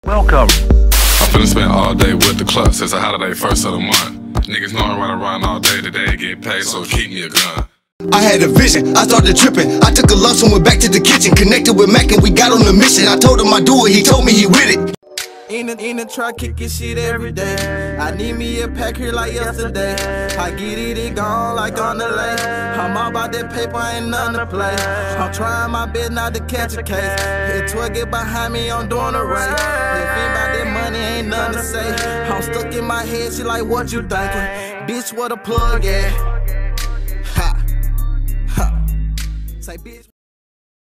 Welcome. I'm finna spend all day with the club since the holiday first of the month. Niggas know I run around all day today, get paid, so keep me a gun. I had a vision, I started tripping. I took a lunch and went back to the kitchen. Connected with Mac and we got on a mission. I told him I do it, he told me he with it. In the truck, kicking shit every day. I need me a pack here like yesterday. I get it gone like on the lake. I'm all about that paper, ain't nothing to play. I'm trying my best not to catch a case. Hit 12, get behind me, I'm doing a race. If ain't about that money, ain't nothing to say. I'm stuck in my head, she like, what you thinking? Bitch, what a plug at? Ha, ha. Say, bitch.